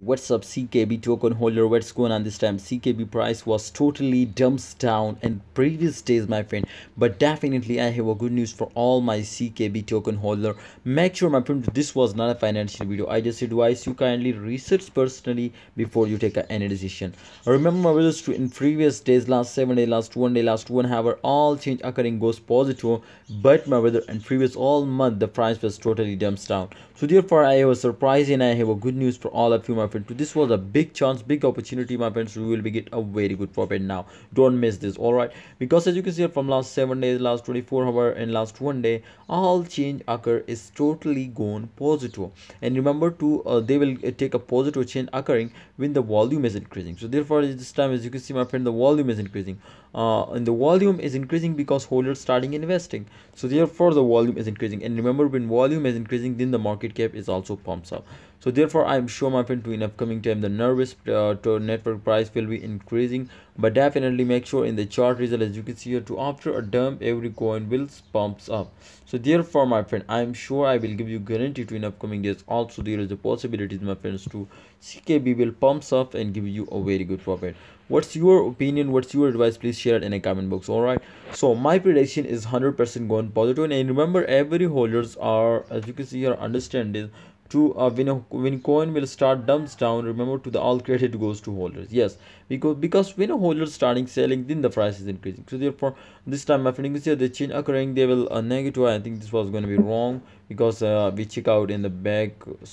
What's up, CKB token holder? What's going on this time? CKB price was totally dumps down in previous days, my friend. But definitely, I have a good news for all my CKB token holder. Make sure, my friend, this was not a financial video. I just advise you kindly research personally before you take any decision. Remember, my brothers, in previous days, last 7 days, last 1 day, last 1 hour, all change occurring goes positive. But my brother, in previous all month, the price was totally dumps down. So therefore, I have a surprise and I have a good news for all of you, my friend. This was a big chance, big opportunity, my friends. We will be get a very good profit now. Don't miss this, all right? Because as you can see from last 7 days, last 24 hours, and last 1 day, all change occur is totally gone positive. And remember to they will take a positive change occurring when the volume is increasing. So therefore, this time, as you can see, my friend, the volume is increasing. And the volume is increasing because holders starting investing. So therefore, the volume is increasing. And remember, when volume is increasing, then the market cap is also pumps up. So therefore, I'm sure, my friend, to in upcoming time the nervous to network price will be increasing. But definitely make sure in the chart result, as you can see here, to after a dump every coin will pumps up. So therefore, my friend, I'm sure I will give you guarantee to in upcoming days. Also, there is a possibility, my friends, to CKB will pumps up and give you a very good profit. What's your opinion? What's your advice? Please share it in a comment box. All right, so my prediction is 100% going positive. And remember, every holders are, as you can see here, understand this, to when coin will start dumps down, remember to the all credit goes to holders. Yes, because when a holder starting selling, then the price is increasing. So therefore, this time, my friend, you see the change occurring, they will negative. I think this was going to be wrong because we check out in the back.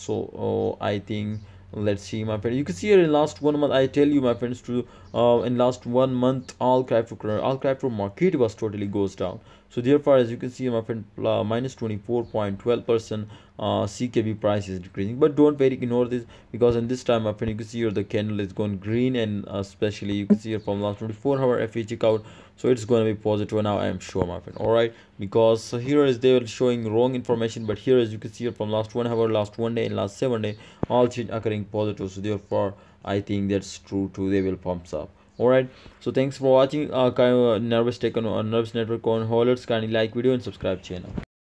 So I think, let's see, my friend, you can see here in last 1 month, I tell you, my friends, to in last 1 month, all crypto market was totally goes down. So therefore, as you can see, my friend, minus 24.12%, CKB price is decreasing. But don't very ignore this, because in this time, my friend, you can see here the candle is going green, and especially you can see here from last 24 hour, if we check out, so it's going to be positive now, I am sure, my friend. All right, because here is they are showing wrong information, but here, as you can see here from last 1 hour, last 1 day, and last 7 day, all change occurring positive. So therefore, I think that's true too, they will pumps up. All right, so thanks for watching. Kind of nervous take on nervous network on holders. Kindly like video and subscribe channel.